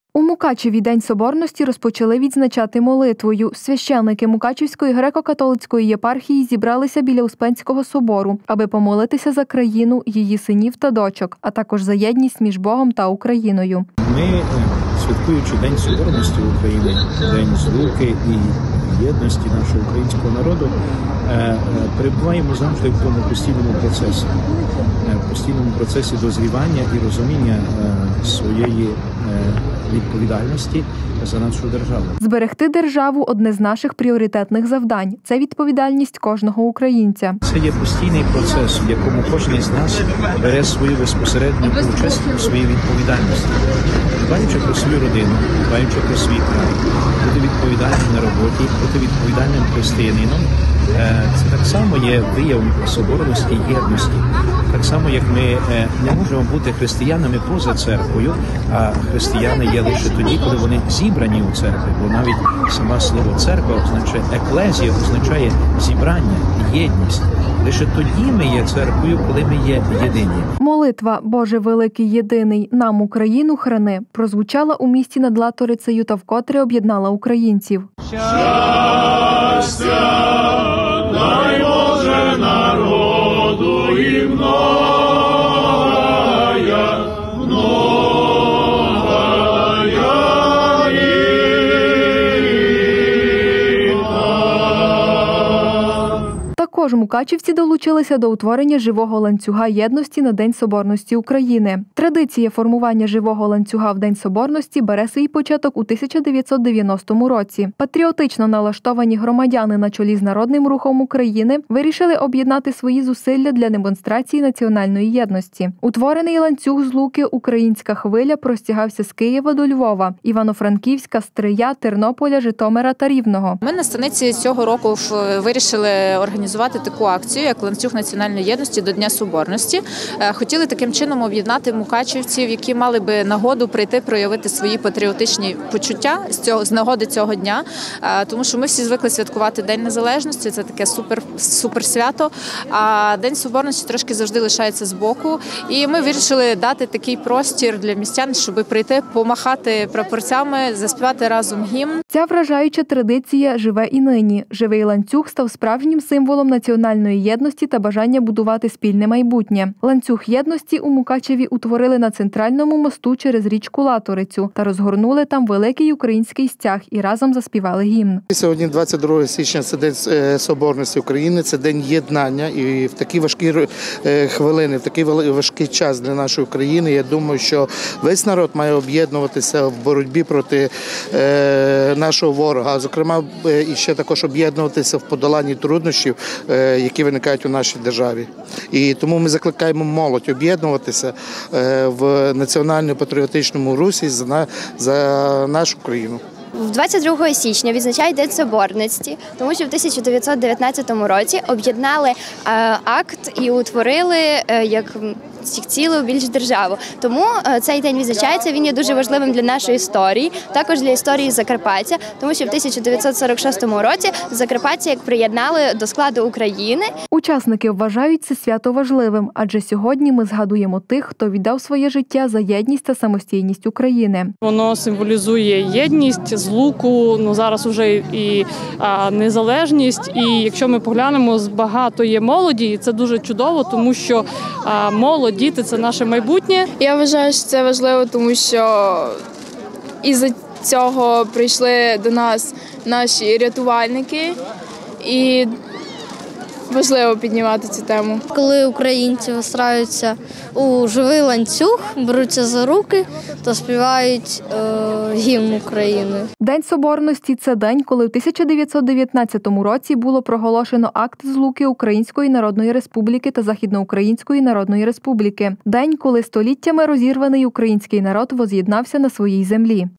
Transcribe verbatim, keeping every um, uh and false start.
У Мукачеві День Соборності розпочали відзначати молитвою. Священники Мукачевської греко-католицької єпархії зібралися біля Успенського собору, аби помолитися за країну, її синів та дочок, а також за єдність між Богом та Україною. Ми, святкуючи День Соборності України, День злуки і єдності нашого українського народу, перебуваємо завжди в тому постійному процесі, в постійному процесі дозрівання і розуміння своєї відповідальності за нашу державу. Зберегти державу – одне з наших пріоритетних завдань. Це відповідальність кожного українця. Це є постійний процес, в якому кожен з нас бере свою безпосередню участь у своїй відповідальності. Дбаючи про свою родину, дбаючи про свій край, бути відповідальним на роботі, бути відповідальним християнином. Це так само є виявом соборності і єдності. Так само, як ми не можемо бути християнами поза церквою, а християни є лише тоді, коли вони зібрані у церкві. Бо навіть саме слово церква означає, еклезія означає зібрання, єдність. Лише тоді ми є церквою, коли ми є єдині. Молитва «Боже великий єдиний, нам Україну храни» прозвучала у місті над Латорицею та вкотре об'єднала українців. Щастя, дай Боже народу і многая, многая літа. Також мукачівці долучилися до утворення живого ланцюга єдності на День Соборності України. Традиція формування живого ланцюга в День Соборності бере свій початок у тисяча дев'ятсот дев'яностому році. Патріотично налаштовані громадяни на чолі з Народним рухом України вирішили об'єднати свої зусилля для демонстрації національної єдності. Утворений ланцюг з Луки «Українська хвиля» простягався з Києва до Львова, Івано-Франківська, Стрия, Тернополя, Житомира та Рівного. Ми на станиці цього року вирішили організувати таку акцію, як ланцюг національної єдності до Дня Соборності. Хотіли таким чином об'єднати мукачівців, які мали би нагоду прийти проявити свої патріотичні почуття з цього з нагоди цього дня, тому що ми всі звикли святкувати День Незалежності, це таке супер супер свято. А День Соборності трошки завжди лишається збоку. І ми вирішили дати такий простір для містян, щоб прийти, помахати прапорцями, заспівати разом гімн. Ця вражаюча традиція живе і нині. Живий ланцюг став справжнім символом національної єдності та бажання будувати спільне майбутнє. Ланцюг єдності у Мукачеві утворили на центральному мосту через річку Латорицю та розгорнули там великий український стяг і разом заспівали гімн. Сьогодні, двадцять другого січня, це День Соборності України, це День єднання. І в такі важкі хвилини, в такий важкий час для нашої країни, я думаю, що весь народ має об'єднуватися в боротьбі проти нашого ворога, а зокрема і ще також об'єднуватися в подоланні труднощів, які виникають у нашій державі. І тому ми закликаємо молодь об'єднуватися в національно-патріотичному русі за, за нашу країну. двадцять другого січня відзначають День Соборності, тому що в тисяча дев'ятсот дев'ятнадцятому році об'єднали акт і утворили як цілу більш державу. Тому цей день відзначається, він є дуже важливим для нашої історії, також для історії Закарпаття, тому що в тисяча дев'ятсот сорок шостому році Закарпаття як приєднали до складу України. Учасники вважають це свято важливим, адже сьогодні ми згадуємо тих, хто віддав своє життя за єдність та самостійність України. Воно символізує єдність, злуку, ну зараз уже і а, незалежність. І якщо ми поглянемо, багато є молоді, і це дуже чудово, тому що а, молодь, діти – це наше майбутнє. Я вважаю, що це важливо, тому що із-за цього прийшли до нас наші рятувальники, і важливо піднімати цю тему. Коли українці вистраюються у живий ланцюг, беруться за руки та співають е, гімн України. День Соборності – це день, коли в тисяча дев'ятсот дев'ятнадцятому році було проголошено акт злуки Української Народної Республіки та Західноукраїнської Народної Республіки. День, коли століттями розірваний український народ воз'єднався на своїй землі.